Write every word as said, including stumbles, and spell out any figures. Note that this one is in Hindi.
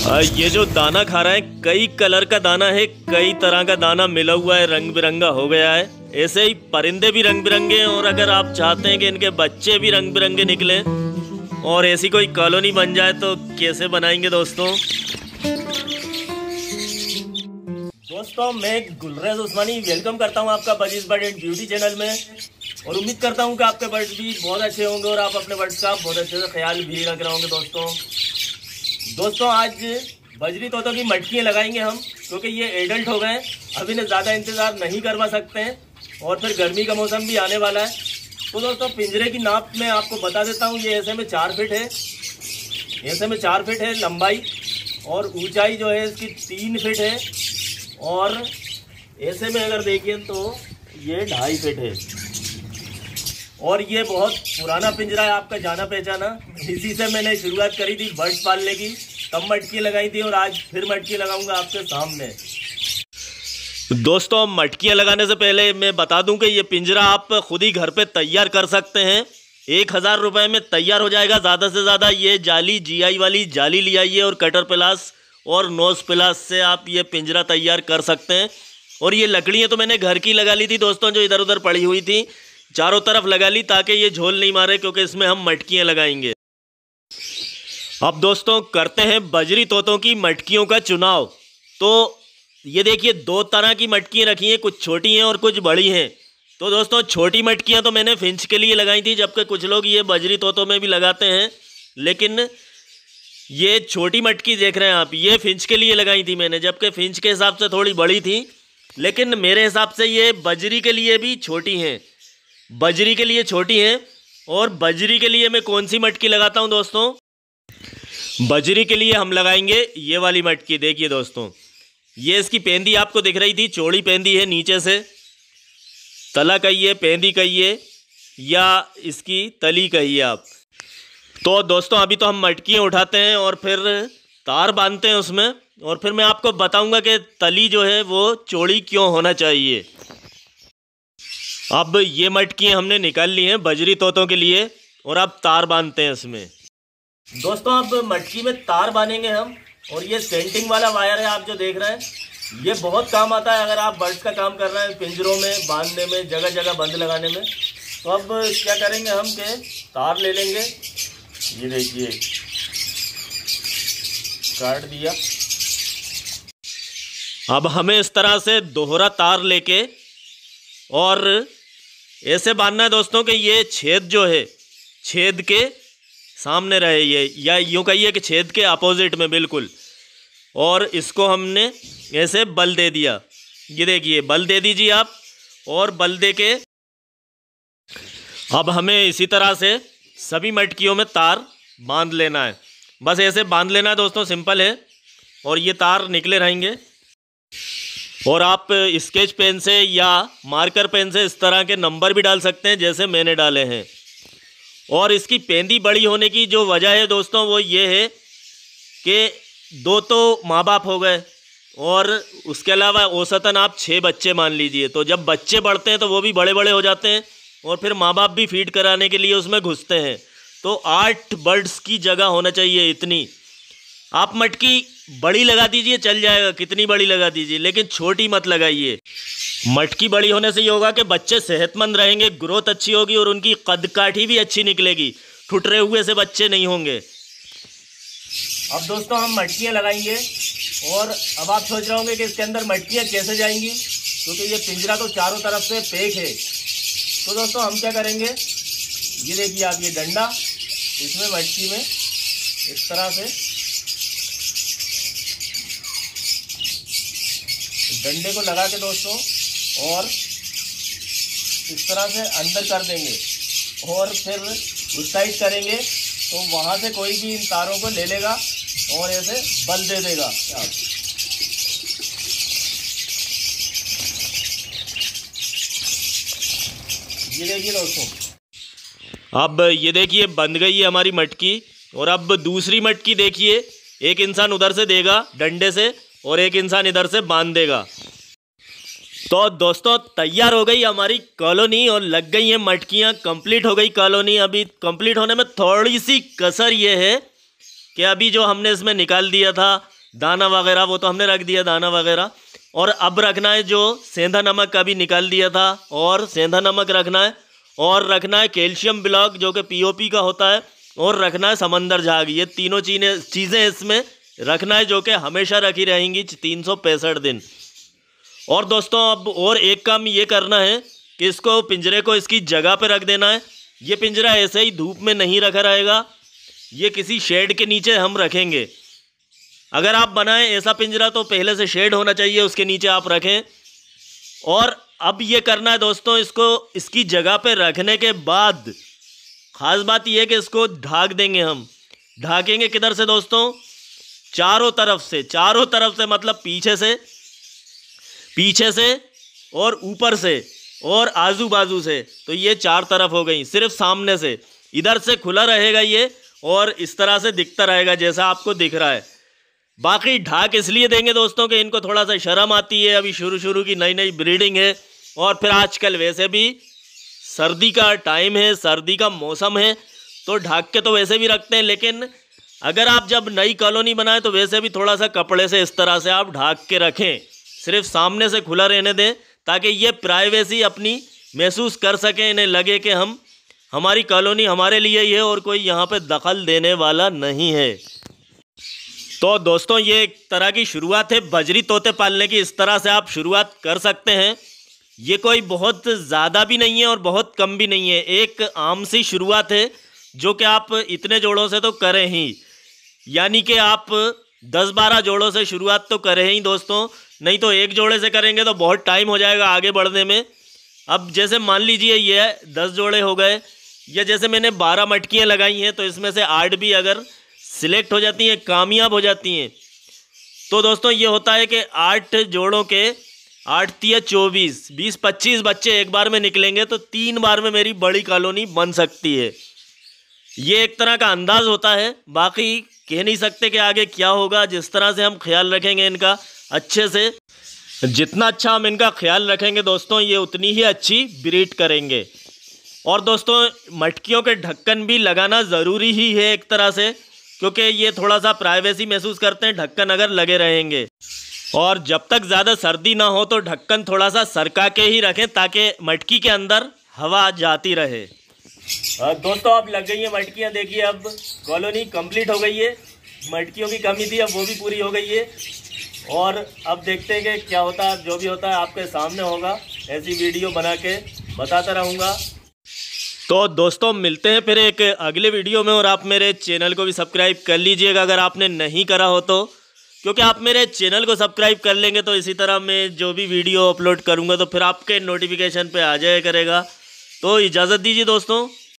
आ, ये जो दाना खा रहा है कई कलर का दाना है, कई तरह का दाना मिला हुआ है, रंग बिरंगा हो गया है। ऐसे ही परिंदे भी रंग बिरंगे हैं और अगर आप चाहते हैं कि इनके बच्चे भी रंग बिरंगे निकले और ऐसी कोई कॉलोनी बन जाए तो कैसे बनाएंगे दोस्तों। दोस्तों मैं गुलरेज उस्मानी वेलकम करता हूं आपका बजीज बर्ड एंड ब्यूटी चैनल में और उम्मीद करता हूं कि आपके बर्ड्स भी बहुत अच्छे होंगे और आप अपने बर्ड्स का बहुत अच्छे से ख्याल भी रख रहे होंगे। दोस्तों दोस्तों आज बजरी तोतों की मटकियाँ लगाएंगे हम, क्योंकि ये एडल्ट हो गए, अब इन्हें ज़्यादा इंतज़ार नहीं करवा सकते हैं और फिर गर्मी का मौसम भी आने वाला है। तो दोस्तों पिंजरे की नाप मैं आपको बता देता हूँ। ये ऐसे में चार फिट है, ऐसे में चार फिट है लंबाई और ऊंचाई जो है इसकी तीन फिट है और ऐसे में अगर देखिए तो ये ढाई फिट है और ये बहुत पुराना पिंजरा है आपका जाना पहचाना। इसी से मैंने शुरुआत करी थी बर्ड्स पालने की, तब मटकी लगाई थी और आज फिर मटकी लगाऊंगा आपके सामने। दोस्तों मटकियाँ लगाने से पहले मैं बता दूं कि ये पिंजरा आप खुद ही घर पे तैयार कर सकते हैं। एक हज़ार रुपये में तैयार हो जाएगा। ज़्यादा से ज़्यादा ये जाली जीआई वाली जाली ले आइए और कटर प्लास और नोज प्लास से आप ये पिंजरा तैयार कर सकते हैं। और ये लकड़ियाँ तो मैंने घर की लगा ली थी दोस्तों, जो इधर उधर पड़ी हुई थी चारों तरफ लगा ली ताकि ये झोल नहीं मारे, क्योंकि इसमें हम मटकियाँ लगाएंगे। अब दोस्तों करते हैं बजरी तोतों की मटकियों का चुनाव। तो ये देखिए दो तरह की मटकियाँ रखी हैं, कुछ छोटी हैं और कुछ बड़ी हैं। तो दोस्तों छोटी मटकियाँ तो मैंने फिंच के लिए लगाई थी, जबकि कुछ लोग ये बजरी तोतों में भी लगाते हैं, लेकिन ये छोटी मटकी देख रहे हैं आप, ये फिंच के लिए लगाई थी मैंने, जबकि फिंच के हिसाब से थोड़ी बड़ी थी, लेकिन मेरे हिसाब से ये बजरी के लिए भी छोटी हैं, बजरी के लिए छोटी हैं। और बजरी के लिए मैं कौन सी मटकी लगाता हूं दोस्तों, बजरी के लिए हम लगाएंगे ये वाली मटकी। देखिए दोस्तों ये इसकी पेंदी आपको दिख रही थी, चौड़ी पेंदी है, नीचे से तला कहिए पेंदी कहिए या इसकी तली कहिए आप। तो दोस्तों अभी तो हम मटकियाँ उठाते हैं और फिर तार बांधते हैं उसमें, और फिर मैं आपको बताऊंगा कि तली जो है वो चौड़ी क्यों होना चाहिए। अब ये मटकियाँ हमने निकाल ली हैं बजरी तोतों के लिए और अब तार बांधते हैं इसमें। दोस्तों अब मटकी में तार बांधेंगे हम, और ये सेंटिंग वाला वायर है आप जो देख रहे हैं, ये बहुत काम आता है अगर आप बर्ड्स का काम कर रहे हैं, पिंजरों में बांधने में, जगह जगह बंद लगाने में। तो अब क्या करेंगे हम के तार ले लेंगे, ये देखिए काट दिया। अब हमें इस तरह से दोहरा तार लेके और ऐसे बांधना है दोस्तों कि ये छेद जो है छेद के सामने रहे, ये या यूँ कहिए कि छेद के अपोजिट में बिल्कुल। और इसको हमने ऐसे बल दे दिया, ये देखिए बल दे दीजिए आप, और बल दे के अब हमें इसी तरह से सभी मटकियों में तार बांध लेना है। बस ऐसे बांध लेना है दोस्तों, सिंपल है। और ये तार निकले रहेंगे और आप स्केच पेन से या मार्कर पेन से इस तरह के नंबर भी डाल सकते हैं जैसे मैंने डाले हैं। और इसकी पेंदी बड़ी होने की जो वजह है दोस्तों वो ये है कि दो तो माँ बाप हो गए और उसके अलावा औसतन आप छः बच्चे मान लीजिए, तो जब बच्चे बढ़ते हैं तो वो भी बड़े बड़े हो जाते हैं और फिर माँ बाप भी फीड कराने के लिए उसमें घुसते हैं। तो आठ बर्ड्स की जगह होना चाहिए इतनी। आप मटकी बड़ी लगा दीजिए चल जाएगा, कितनी बड़ी लगा दीजिए, लेकिन छोटी मत लगाइए। मटकी बड़ी होने से ये होगा कि बच्चे सेहतमंद रहेंगे, ग्रोथ अच्छी होगी और उनकी कद काठी भी अच्छी निकलेगी, ठुटरे हुए से बच्चे नहीं होंगे। अब दोस्तों हम मटकियाँ लगाएंगे और अब आप सोच रहे होंगे कि इसके अंदर मटकियाँ कैसे जाएंगी, क्योंकि ये पिंजरा तो चारों तरफ से पैक है। तो दोस्तों हम क्या करेंगे, ये देखिए आप ये डंडा, इसमें मटकी में इस तरह से डंडे को लगा के दोस्तों और इस तरह से अंदर कर देंगे और फिर उस साइड करेंगे तो वहाँ से कोई भी इन तारों को ले लेगा और ऐसे बल दे देगा। ये देखिए दोस्तों, अब ये देखिए बंध गई है हमारी मटकी। और अब दूसरी मटकी देखिए, एक इंसान उधर से देगा डंडे से और एक इंसान इधर से बांध देगा। तो दोस्तों तैयार हो गई हमारी कॉलोनी और लग गई हैं मटकियाँ, कंप्लीट हो गई कॉलोनी। अभी कंप्लीट होने में थोड़ी सी कसर ये है कि अभी जो हमने इसमें निकाल दिया था दाना वगैरह वो तो हमने रख दिया, दाना वगैरह। और अब रखना है जो सेंधा नमक का भी निकाल दिया था, और सेंधा नमक रखना है, और रखना है कैल्शियम ब्लॉक जो कि पीओपी का होता है, और रखना है समंदर झाग। ये तीनों चीज़ें चीज़ें इसमें रखना है जो कि हमेशा रखी रहेंगी तीन सौ पैंसठ दिन। और दोस्तों अब और एक काम ये करना है कि इसको पिंजरे को इसकी जगह पे रख देना है। ये पिंजरा ऐसे ही धूप में नहीं रखा रहेगा, ये किसी शेड के नीचे हम रखेंगे। अगर आप बनाएं ऐसा पिंजरा तो पहले से शेड होना चाहिए, उसके नीचे आप रखें। और अब ये करना है दोस्तों, इसको इसकी जगह पे रखने के बाद ख़ास बात यह है कि इसको ढाक देंगे हम। ढाकेंगे किधर से दोस्तों? चारों तरफ से। चारों तरफ से मतलब पीछे से, पीछे से और ऊपर से और आजू बाजू से। तो ये चार तरफ हो गई। सिर्फ सामने से, इधर से खुला रहेगा ये, और इस तरह से दिखता रहेगा जैसा आपको दिख रहा है। बाकी ढाक इसलिए देंगे दोस्तों कि इनको थोड़ा सा शर्म आती है, अभी शुरू शुरू की नई नई ब्रीडिंग है, और फिर आजकल वैसे भी सर्दी का टाइम है, सर्दी का मौसम है, तो ढाक के तो वैसे भी रखते हैं। लेकिन अगर आप जब नई कॉलोनी बनाएं तो वैसे भी थोड़ा सा कपड़े से इस तरह से आप ढाक के रखें। सिर्फ सामने से खुला रहने दें ताकि ये प्राइवेसी अपनी महसूस कर सकें, इन्हें लगे कि हम हमारी कॉलोनी हमारे लिए ही है और कोई यहाँ पे दखल देने वाला नहीं है। तो दोस्तों ये एक तरह की शुरुआत है बजरी तोते पालने की। इस तरह से आप शुरुआत कर सकते हैं। ये कोई बहुत ज़्यादा भी नहीं है और बहुत कम भी नहीं है, एक आम सी शुरुआत है जो कि आप इतने जोड़ों से तो करें ही, यानी कि आप दस बारह जोड़ों से शुरुआत तो करें ही दोस्तों। नहीं तो एक जोड़े से करेंगे तो बहुत टाइम हो जाएगा आगे बढ़ने में। अब जैसे मान लीजिए ये दस जोड़े हो गए, या जैसे मैंने बारह मटकियाँ लगाई हैं, तो इसमें से आठ भी अगर सिलेक्ट हो जाती हैं, कामयाब हो जाती हैं, तो दोस्तों ये होता है कि आठ जोड़ों के आठ तिया चौबीस, बीस पच्चीस बच्चे एक बार में निकलेंगे, तो तीन बार में मेरी बड़ी कॉलोनी बन सकती है। ये एक तरह का अंदाज़ होता है, बाकी कह नहीं सकते कि आगे क्या होगा। जिस तरह से हम ख्याल रखेंगे इनका अच्छे से, जितना अच्छा हम इनका ख्याल रखेंगे दोस्तों, ये उतनी ही अच्छी ब्रीड करेंगे। और दोस्तों मटकियों के ढक्कन भी लगाना ज़रूरी ही है एक तरह से, क्योंकि ये थोड़ा सा प्राइवेसी महसूस करते हैं ढक्कन अगर लगे रहेंगे। और जब तक ज़्यादा सर्दी ना हो तो ढक्कन थोड़ा सा सरका के ही रखें ताकि मटकी के अंदर हवा जाती रहे। दोस्तों अब लग गई है मटकियाँ, देखिए अब कॉलोनी कंप्लीट हो गई है। मटकियों की कमी थी, अब वो भी पूरी हो गई है। और अब देखते हैं कि क्या होता है, जो भी होता है आपके सामने होगा। ऐसी वीडियो बना के बताता रहूँगा। तो दोस्तों मिलते हैं फिर एक अगले वीडियो में, और आप मेरे चैनल को भी सब्सक्राइब कर लीजिएगा अगर आपने नहीं करा हो तो, क्योंकि आप मेरे चैनल को सब्सक्राइब कर लेंगे तो इसी तरह मैं जो भी वीडियो अपलोड करूँगा तो फिर आपके नोटिफिकेशन पे आ जाया करेगा। तो इजाज़त दीजिए दोस्तों।